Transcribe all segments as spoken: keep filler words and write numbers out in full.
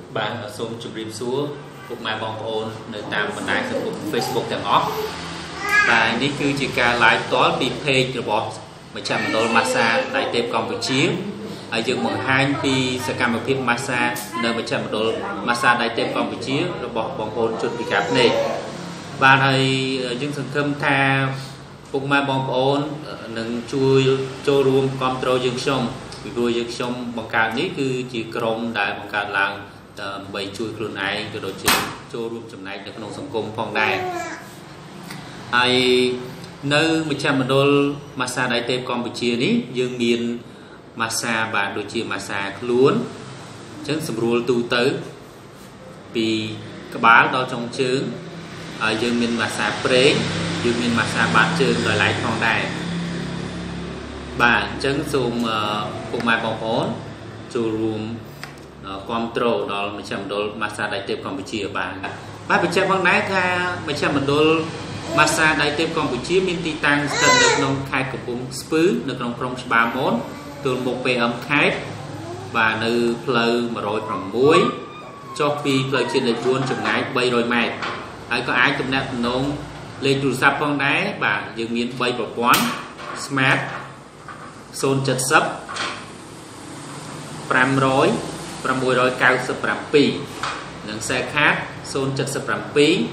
bạn xôm chụp rìm xuống phục mai bong ôn nơi tam bản đại Facebook Facebookទាំងអស់បាទនេះគឺជាការ live ផ្ទាល់ពី page របស់មជ្ឈមណ្ឌល massage ដៃទេពកម្ពុជាហើយយើងបង្ហាញពីសកម្មភាព massage នៅមជ្ឈមណ្ឌល massage ដៃទេពកម្ពុជារបស់បងប្អូនជនពិការភ្នែកបាទហើយយើងសង្ឃឹមថាពុកម៉ែបងប្អូននឹងជួយចូលរួមគាំទ្រយើងខ្ញុំពីព្រោះយើងខ្ញុំបង្កើតនេះគឺជាក្រុមដែលបង្កើតឡើងដើម្បីជួយខ្លួនឯងក៏ដូចជាចូលរួមចំណែកនៅក្នុងសង្គមផងដែរហើយនៅមជ្ឈមណ្ឌល massage ដៃទេពកម្ពុជានេះយើងមាន massage បាទដូចជា massage ខ្លួនអញ្ចឹងសម្រួលទូទៅពីក្បាលដល់ចុងជើងហើយយើងមាន massage ប្រេងយើងមាន massage បាតជើងដោយឡែកផងដែរបាទអញ្ចឹងសូមពុកម៉ែបងប្អូនចូលរួមគាំទ្រដល់មជ្ឈមណ្ឌល massage ដៃទេពកម្ពុជាបាទបាទបញ្ជាក់ផងដែរថាមជ្ឈមណ្ឌល massage ដៃទេពកម្ពុជាមានទីតាំងស្ថិតនៅក្នុងខេត្តកំពង់ស្ពឺនៅក្នុងក្រុងច្បារមនទល់មុខ pê em ខេត្តបាទនៅផ្លូវmột không sáuចុះពីផ្លូវជាតិលេខbốnចម្ងាយba trămម៉ែត្រហើយក៏អាចទំនាក់ទំនងលេខទូរស័ព្ទផងដែរបាទយើងមានbaប្រព័ន្ធ Smart không bảy không500 697និងខ្សែខាតkhông bảy bảy500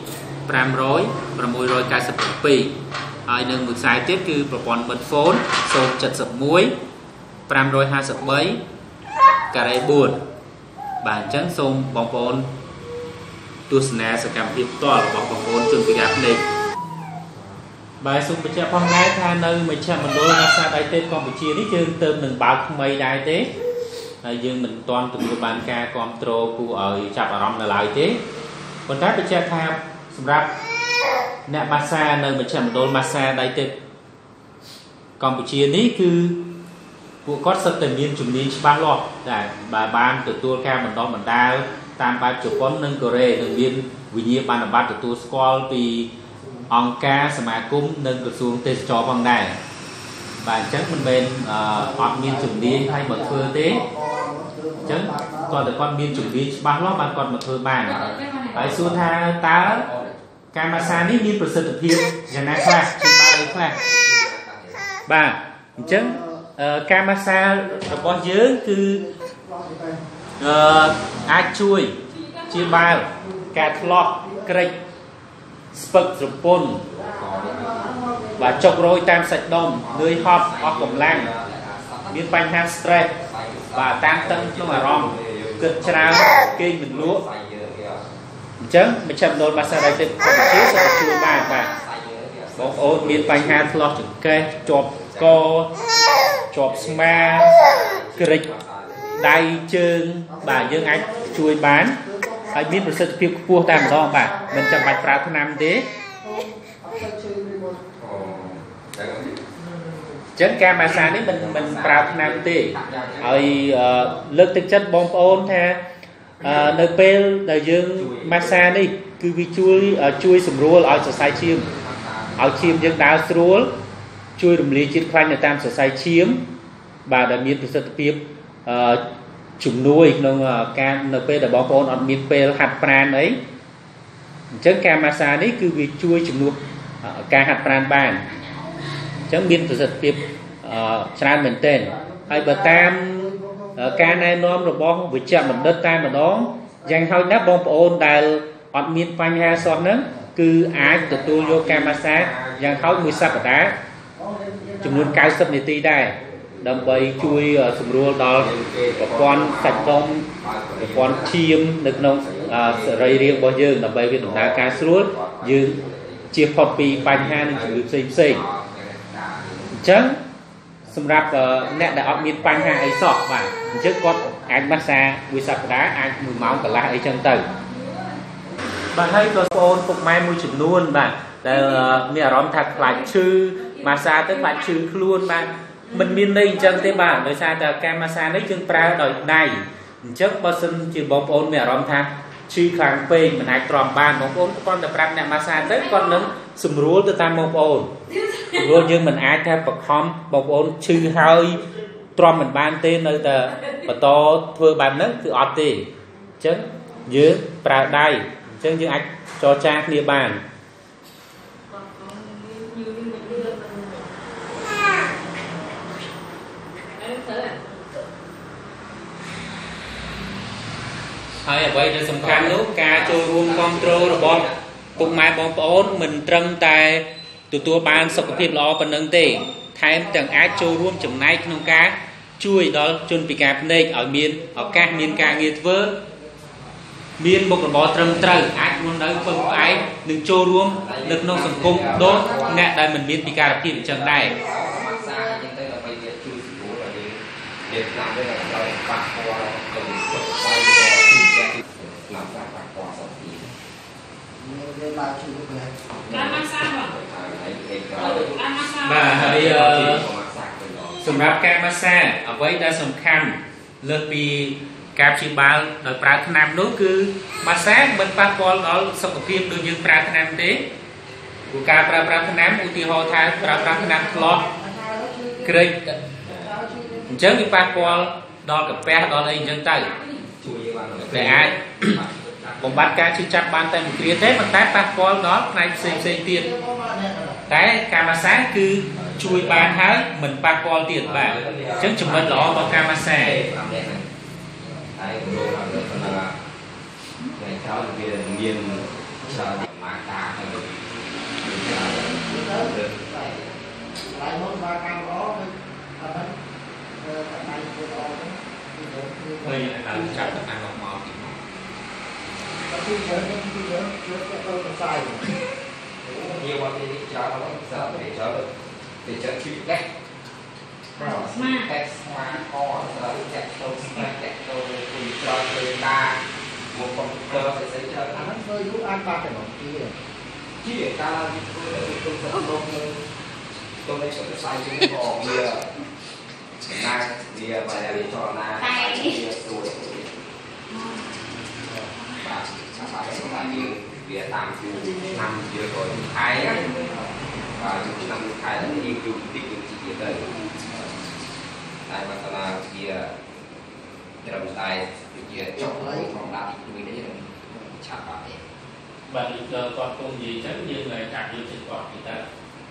697ហើយនឹងមួយខ្សែទៀតគឺប្រព័ន្ធបិទហ្វូនkhông bảy một553ការ៉េbốnបាទអញ្ចឹងសូមបងប្អូនទស្សនាសកម្មភាពផ្ទាល់របស់បងប្អូនជនពិការភ្នែកបាទសូមបញ្ជាក់ផងដែរថានៅមជ្ឈមណ្ឌល massage ដៃទេពកម្ពុជានេះយើងទៅនឹងបើកថ្មីដែរទេហើយយើងមិនទាន់ទទួលបានការគ្រប់គ្រងគួរឲ្យចាប់អារម្មណ៍នៅឡើយទេប៉ុន្តែបញ្ជាក់ថាសម្រាប់អ្នក massage នៅមជ្ឈមណ្ឌល massage ដៃទេពកម្ពុជានេះគឺពួកគាត់សិតតែមានជំនាញច្បាស់លាស់តែបានទទួលការបណ្ដុះបណ្ដាលតាមបែបជប៉ុននិងកូរ៉េនិងមានវិញ្ញាបនបត្រទទួលស្គាល់ពីអង្គការសមាគមនិងក្រសួងទេសចរផងដែរបាទអញ្ចឹងមិនមែនអត់មានជំនាញហើយមកធ្វើទេអញ្ចឹងគាត់តែគាត់មានជំនាញច្បាស់លាស់បានគាត់មកធ្វើបានហើយសួរថាតើការម៉ាស្សានេះមានប្រសិទ្ធភាពយ៉ាងណាខ្លះជាបែបអីខ្លះបាទអញ្ចឹងការម៉ាស្សារបស់យើងគឺអឺអាចជួយជាបាល់ការធ្លាក់ក្រិចស្ពឹកស្រពន់បាទចុករយតាមសាច់ដុំនឿយហត់អស់កម្លាំងមានបញ្ហា stress បាទតានតឹងក្នុងអារម្មណ៍គិតច្រើនគេងមិនលក់អញ្ចឹងមជ្ឈមណ្ឌល massage ដៃទេពកម្ពុជាsẽជួយបានបាទបងប្អូនមានបញ្ហាធ្លាក់ចង្កេះជាប់កជាប់ស្មាក្រិចដៃជើងបាទយើងអាចជួយបានហើយមានប្រសិទ្ធភាពខ្ពស់តែម្ដងបាទមិនចាំបាច់ប្រើថ្នាំទេចឹងការម៉ាស្សានេះមិនមិនប្រើថ្នាំទេហើយលើកទឹកចិត្តបងប្អូនថានៅពេលដែលយើងម៉ាស្សានេះគឺវាជួយជួយសម្រួលឲ្យសរសៃឈាមឲ្យឈាមយើងដើរស្រួលជួយរំលាយជាតិខ្លាញ់នៅតាមសរសៃឈាមបាទដែលមានប្រសិទ្ធភាពជំនួយក្នុងការនៅពេលដែលបងប្អូនអត់មានពេលហាត់ប្រាណអីអញ្ចឹងការម៉ាស្សានេះគឺវាជួយជំនួសការហាត់ប្រាណបានអញ្ចឹងមានប្រសិទ្ធភាពច្រើនមែនទែនហើយបើតាមការណែនាំរបស់វិជ្ជបណ្ឌិតតែម្ដងយ៉ាងហោចណាស់បងប្អូនដែលអត់មានបញ្ហាសោះហ្នឹងគឺអាចទទួលយកការម៉ាស្សាយ៉ាងហោចមួយសប្តាហ៍ចំនួន90នាទីដែរដើម្បីជួយសម្រួលដល់ប្រព័ន្ធសាច់ដុំប្រព័ន្ធឈាមនៅក្នុងសរីរាង្គរបស់យើងដើម្បីវាដំណើរការស្រួលយើងជៀសផុតពីបញ្ហានិងជំងឺផ្សេងផ្សេងអញ្ចឹងសម្រាប់អ្នកដែលអត់មានបញ្ហាអីសោះបាទអញ្ចឹងគាត់អាចម៉ាស្សាមួយសប្តាហ៍អាចមួយម៉ោងកន្លះអីចឹងទៅបាទហើយក៏បងប្អូនពុកម៉ែមួយចំនួនបាទដែលមានអារម្មណ៍ថាខ្លាចឈឺម៉ាស្សាទៅខ្លាចឈឺខ្លួនបាទមិនមានន័យអញ្ចឹងទេបាទដោយសារតែការម៉ាស្សានេះយើងប្រើដោយដៃអញ្ចឹងបើសិនជាបងប្អូនមានអារម្មណ៍ថាឈឺខ្លាំងពេកមិនអាចទ្រាំបានបងប្អូនគាត់តែប្រាប់អ្នកម៉ាស្សាទៅគាត់នឹងសម្រួលទៅតាមបងប្អូនព្រោះយើងមិនអាចថាបខំបងប្អូនឈឺហើយទ្រាំមិនបានទេនៅតែបន្តធ្វើបែបហ្នឹងគឺអត់ទេអញ្ចឹង dương pra đai chân dương ách cho cha kia bànហើយអ្វីដែលសំខាន់នោះការចូលរួមគ្រប់គ្រងរបស់ពុកម៉ែបងប្អូនមិនត្រឹមតែទទួលបានសុខភាពល្អប៉ុណ្ណឹងទេថែមទាំងអាចចូលរួមចំណែកក្នុងការជួយដល់ជនពិការភ្នែកឲ្យមានឱកាសមានការងារធ្វើមានមុខរបរត្រឹមត្រូវអាចmuốnនៅពឹងផ្អែកនិងចូលរួមនៅក្នុងសង្គមដូចអ្នកដែលមិនមានពិការភាពអញ្ចឹងដែរបាទហើយសម្រាប់ការម៉ាស្សាអ្វីដែលសំខាន់លើសពីការព្យាបាលដោយប្រើថ្នាំនោះគឺម៉ាស្សាមិនប៉ះពាល់ដល់សុខភាពដូចយើងប្រើថ្នាំទេព្រោះការប្រើប្រាស់ថ្នាំឧទាហរណ៍ថាប្រើប្រាស់ថ្នាំធ្លាប់ក្រិចអញ្ចឹងវាប៉ះពាល់ដល់កាពះដល់អីអញ្ចឹងទៅតែអាចបំបត្តិការឈឺចាប់បានតែមួយគ្រាទេប៉ុន្តែប៉ះពាល់ដល់ផ្នែកផ្សេងផ្សេងទៀតតែការម៉ាស្សាគឺជួយបានហើយមិនប៉ះពាល់ទៀតបាទអញ្ចឹងចំណុចល្អរបស់ការម៉ាស្សាហើយគោលការណ៍របស់เราในเช้าវាមានច្រើនម៉ាកាហើយlại muốn ba cam đó thì anh ấy cái này vừa đó thì là chắc là ăn ngọt ngọt cái gì đó cái gì đó chưa có tôi còn sai nhiều bạn thì cho nó sợ để cho để cho chuyện đấy smart test smart core sợ chạy tôi smart chạy tôi thì cho người ta một computer sẽ sẽ cho nó hơi lúc ăn ba cái món kia chứ để ta tôi sẽ không tôi lấy số cái sai chúng nó bia na bia và để cho na bia tuổi và các bạn sẽ là bia bia tam chu năm bia rồi hai và chúng năm hai là yêu dùng tích cực chỉ bia tới tại mà là bia trong tay bia trong lấy phòng đá thì đấy là chả phải bạn đi con công gì chắc như người chặt như trên quạt thì ta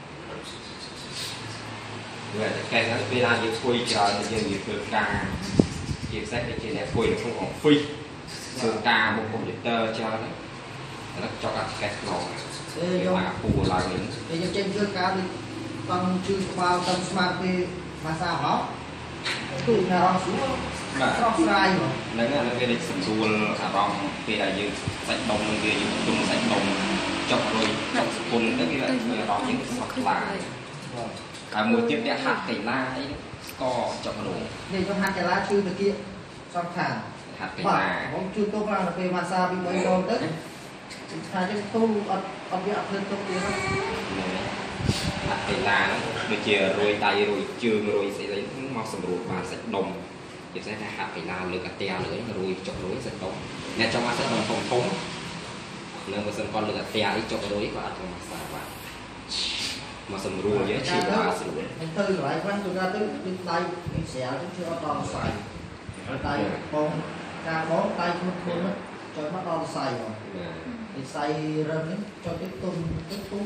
người cái đó vì là những quỳ chờ thì những việc ca kiểm soát cái chuyện này quỳ là không có phi thường ca một computer cho nó cho các cái lò để mà phù lại những thì trên chưa ca thì con chưa bao tâm smart thì mà sao hả tụi nào xuống không sai mà đấy là cái lịch sử đua à vòng vì là những sạch đồng người những chung sạch đồng trong rồi trong cùng cái cái đó những hoặc là à một tiếp để hạt cải lá ấy co chọn đồ để cho hạt cải lá chưa được kia xong thẳng hạt cải lá không chưa tốt là về massage bị bay đâu đấy hai cái tu ở ở cái ập lên trong kia hạt cải lá nó được chia rồi tay rồi trường rồi sẽ lấy màu sầm ruột và sạch đồng thì sẽ là hạt cải lá lưỡi cà tè lưỡi rồi chọn lưỡi sạch đồng nên trong massage đồng phòng thống nên một sân con lưỡi cà tè ấy chọn lưỡi và trong massage và mà sầm rùa với chỉ là sườn anh tư lại quanh tôi ra tới bên tay cái xẻ cũng chưa toàn xài ở tay con ca bón tay không không cho nó toàn xài rồi thì xài rơm cho cái tôm cái tôm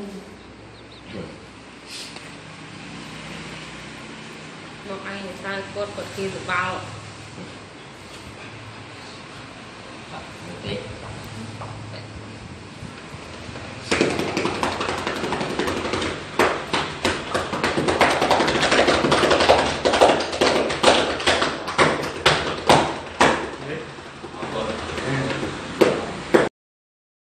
một anh người ta cốt cột kia được bao